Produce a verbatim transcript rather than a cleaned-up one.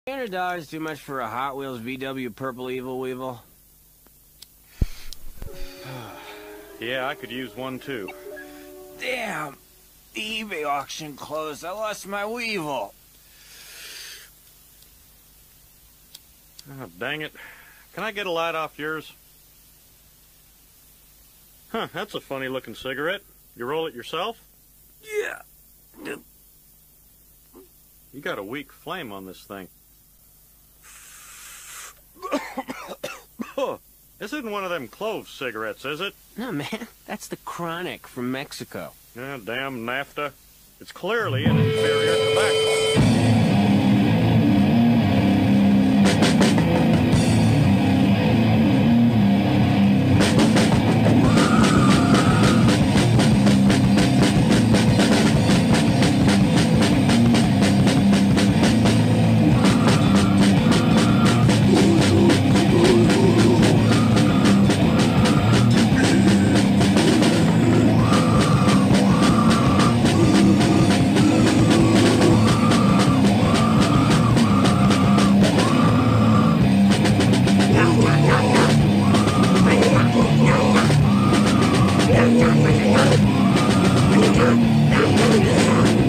eight hundred dollars too much for a Hot Wheels V W Purple Evil Weevil? Yeah, I could use one too. Damn! The eBay auction closed. I lost my Weevil. Oh, dang it. Can I get a light off yours? Huh, that's a funny looking cigarette. You roll it yourself? Yeah. You got a weak flame on this thing. This isn't one of them clove cigarettes, is it? No, man. That's the Chronic from Mexico. Ah, damn NAFTA. It's clearly an inferior tobacco. Yeah.